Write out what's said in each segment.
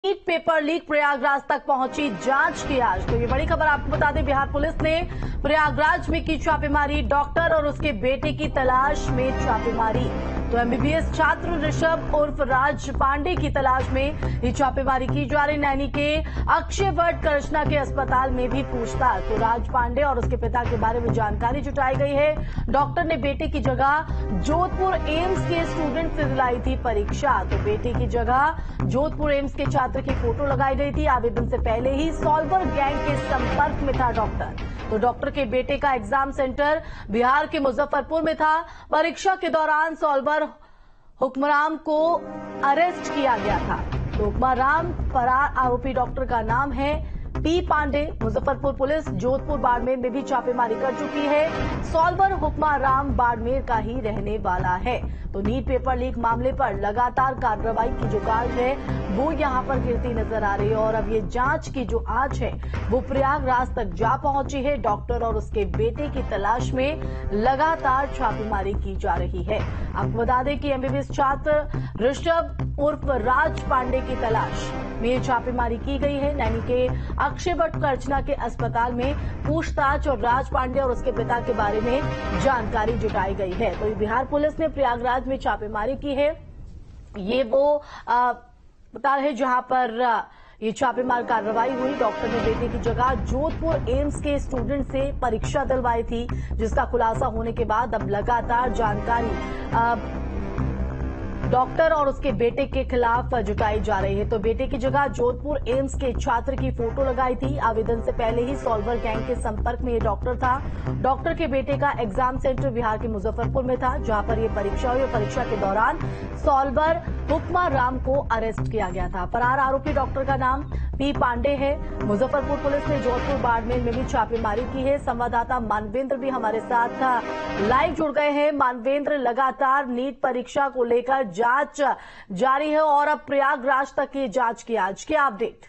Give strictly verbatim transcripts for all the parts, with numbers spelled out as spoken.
NEET paper leak Prayagraj तक पहुंची जांच की आज। तो ये बड़ी खबर आपको बता दें, बिहार पुलिस ने प्रयागराज में की छापेमारी। डॉक्टर और उसके बेटे की तलाश में छापेमारी। तो एमबीबीएस छात्र ऋषभ उर्फ राज पांडे की तलाश में ये छापेमारी की जा रही। नैनी के अक्षय वट करछना के अस्पताल में भी पूछताछ। तो राज पांडे और उसके पिता के बारे में जानकारी जुटाई गई है। डॉक्टर ने बेटे की जगह जोधपुर एम्स के स्टूडेंट से दिलाई थी परीक्षा। तो बेटे की जगह जोधपुर एम्स के छात्र की फोटो लगाई गई थी। आवेदन से पहले ही सॉल्वर गैंग के संपर्क में था डॉक्टर। तो डॉक्टर के बेटे का एग्जाम सेंटर बिहार के मुजफ्फरपुर में था। परीक्षा के दौरान सॉल्वर हुक्मराम को अरेस्ट किया गया था। तो हुक्मराम फरार आरोपी डॉक्टर का नाम है पी पांडे। मुजफ्फरपुर पुलिस जोधपुर बाड़मेर में भी छापेमारी कर चुकी है। सॉल्वर हुक्मराम बाड़मेर का ही रहने वाला है। तो नीट पेपर लीक मामले पर लगातार कार्रवाई की जो गाज है वो यहां पर गिरती नजर आ रही है। और अब ये जांच की जो आंच है वो प्रयागराज तक जा पहुंची है। डॉक्टर और उसके बेटे की तलाश में लगातार छापेमारी की जा रही है। आपको बता दें कि एमबीबीएस छात्र ऋषभ उर्फ राज पांडे की तलाश में छापेमारी की गई है। नैनी के अक्षय वट करछना के अस्पताल में पूछताछ और राज पांडे और उसके पिता के बारे में जानकारी जुटाई गई है। तो बिहार पुलिस ने प्रयागराज में छापेमारी की है। ये वो अस्पताल है जहां पर आ, ये छापेमार कार्रवाई हुई। डॉक्टर ने बेटे की जगह जोधपुर एम्स के स्टूडेंट से परीक्षा दिलवाई थी, जिसका खुलासा होने के बाद अब लगातार जानकारी आ, डॉक्टर और उसके बेटे के खिलाफ जुटाई जा रही है। तो बेटे की जगह जोधपुर एम्स के छात्र की फोटो लगाई थी। आवेदन से पहले ही सॉल्वर गैंग के संपर्क में ये डॉक्टर था। डॉक्टर के बेटे का एग्जाम सेंटर बिहार के मुजफ्फरपुर में था, जहां पर ये परीक्षा हुई। परीक्षा के दौरान सॉल्वर हुक्मराम को अरेस्ट किया गया था। फरार आरोपी डॉक्टर का नाम पी पांडे है। मुजफ्फरपुर पुलिस ने जोधपुर बाड़मेर में भी छापेमारी की है। संवाददाता मानवेंद्र भी हमारे साथ लाइव जुड़ गए हैं। मानवेंद्र, लगातार नीट परीक्षा को लेकर जांच जारी है और अब प्रयागराज तक की जांच की आज क्या अपडेट?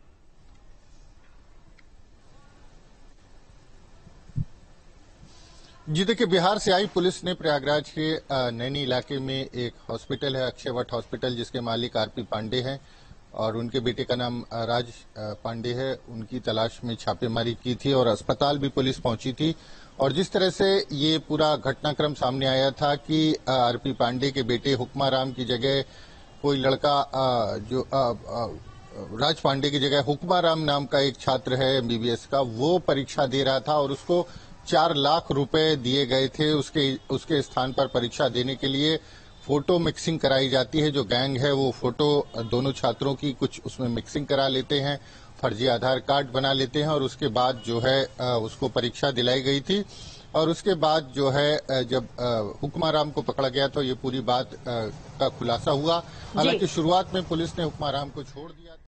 जी देखिए, बिहार से आई पुलिस ने प्रयागराज के नैनी इलाके में एक हॉस्पिटल है, अक्षय वट हॉस्पिटल, जिसके मालिक आरपी पांडे हैं और उनके बेटे का नाम राज पांडे है, उनकी तलाश में छापेमारी की थी और अस्पताल भी पुलिस पहुंची थी। और जिस तरह से ये पूरा घटनाक्रम सामने आया था कि आरपी पांडे के बेटे हुक्माराम की जगह कोई लड़का जो राज पांडे की जगह हुक्माराम नाम का एक छात्र है एमबीबीएस का, वो परीक्षा दे रहा था और उसको चार लाख रुपए दिए गए थे उसके उसके स्थान पर परीक्षा देने के लिए। फोटो मिक्सिंग कराई जाती है, जो गैंग है वो फोटो दोनों छात्रों की कुछ उसमें मिक्सिंग करा लेते हैं, फर्जी आधार कार्ड बना लेते हैं और उसके बाद जो है उसको परीक्षा दिलाई गई थी। और उसके बाद जो है जब हुक्माराम को पकड़ा गया तो ये पूरी बात का खुलासा हुआ। हालांकि शुरुआत में पुलिस ने हुक्माराम को छोड़ दिया।